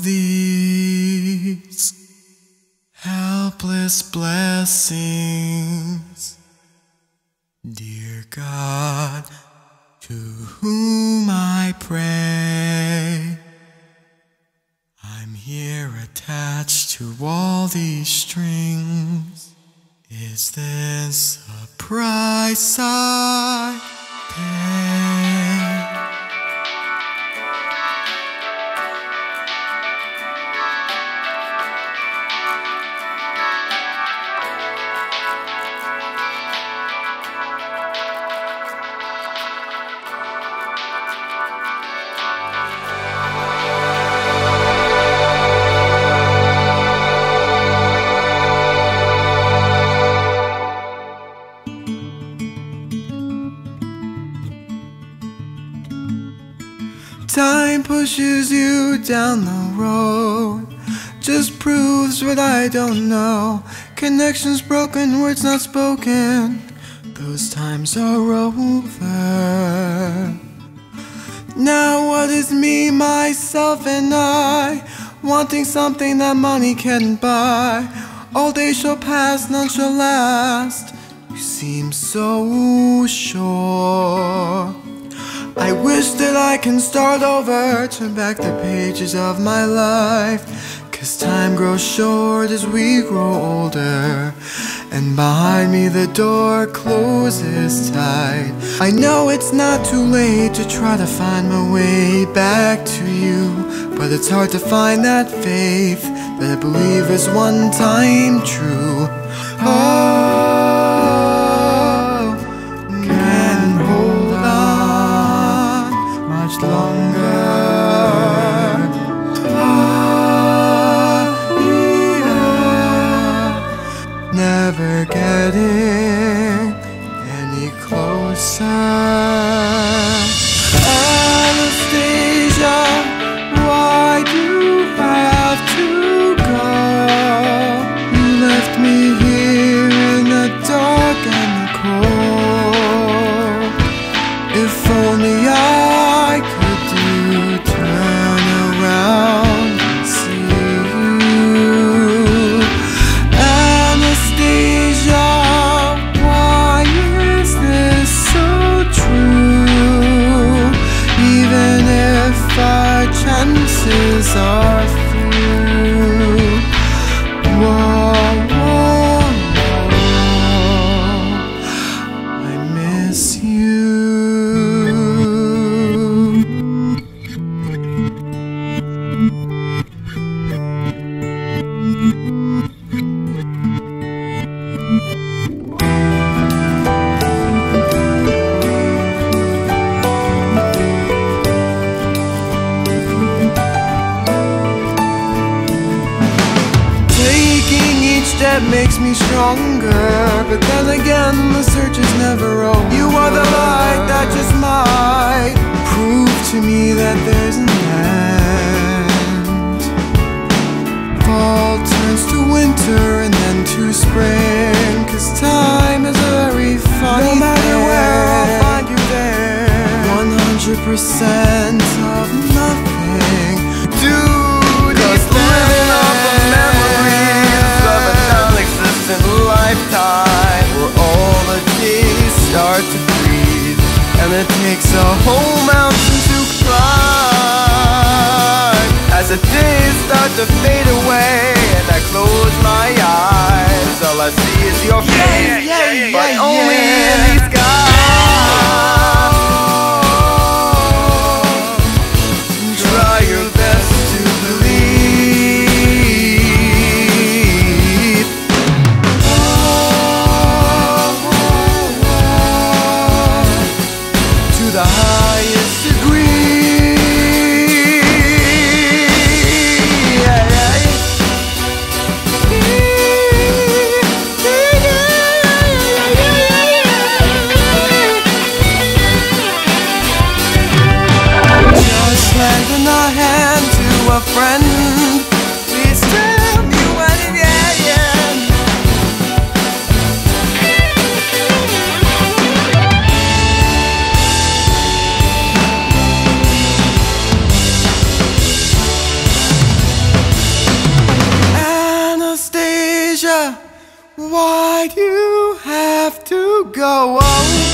these helpless blessings. Dear God, to whom I pray, I'm here attached to all these strings. Is this a price I pay? Time pushes you down the road, just proves what I don't know. Connections broken, words not spoken, those times are over. Now what is me, myself and I, wanting something that money can't buy? All days shall pass, none shall last. You seem so sure. I wish that I can start over, turn back the pages of my life. 'Cause time grows short as we grow older, and behind me the door closes tight. I know it's not too late to try to find my way back to you, but it's hard to find that faith that I believe is one time true. Can't hold on much longer. Never getting any closer. Anastasia, why do you have to go? You left me here in the dark and the cold. If only I could turn around and see you. Anastasia, why is this so true? Even if our chances are few. Whoa, whoa, whoa, I miss you. Taking each step makes me stronger, but then again the search is never over. You are the light that just might prove to me that there's an end. Fall turns to winter and then to spring, 'cause time is a very funny thing. No matter where, I'll find you there. 100% of nothing. Dude, he's living off the memories of a non-existent lifetime, where all the days start to breathe, and it takes a whole mountain to climb. As the days start to fade away and I close my eyes, all I see is your face, but only in these skies. Try your best to believe. To the highest degree. Just lending a hand to a friend. Please tell me when it ends. Why'd you have to go? Oh.